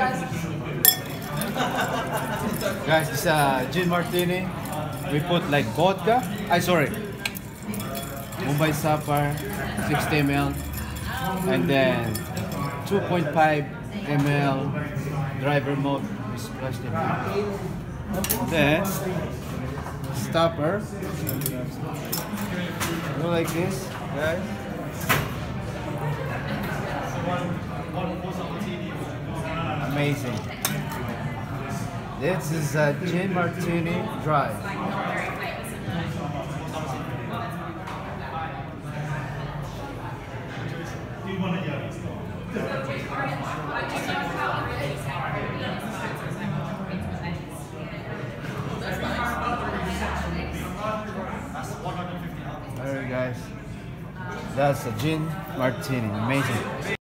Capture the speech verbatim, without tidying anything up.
Guys, it's a gin martini. We put like vodka. I sorry, Mumbai Sapphire, sixty milliliters, and then two point five milliliters driver mode is plastic. Then stopper. Go like this, guys. Amazing. This is a gin martini dry. Alright guys, that's a gin martini, amazing.